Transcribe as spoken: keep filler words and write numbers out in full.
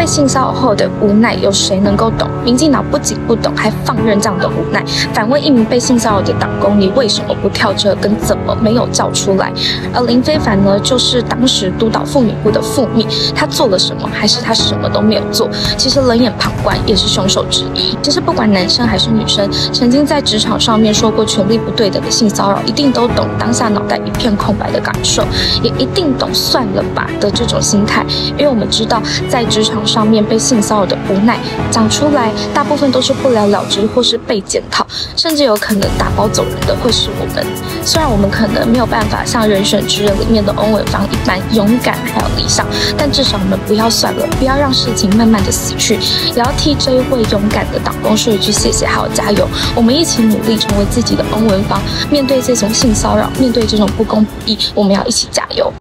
被性骚扰后的无奈，有谁能够懂？民进党不仅不懂，还放任这样的无奈。反问一名被性骚扰的党工，你为什么不跳车？跟怎么没有叫出来？而林非凡呢，就是当时督导妇女部的副秘，他做了什么，还是他什么都没有做？其实冷眼旁观也是凶手之一。其实不管男生还是女生，曾经在职场上面受过权力不对等的性骚扰，一定都懂当下脑袋一片空白的感受，也一定懂算了吧的这种心态。因为我们知道，在职场上面被性骚扰的无奈讲出来，大部分都是不了了之，或是被检讨，甚至有可能打包走人的会是我们。虽然我们可能没有办法像《人选之人》里面的翁文芳一般勇敢还有理想，但至少我们不要算了，不要让事情慢慢的死去，也要替这一位勇敢的党工说一句谢谢还有加油。我们一起努力成为自己的翁文芳，面对这种性骚扰，面对这种不公不义，我们要一起加油。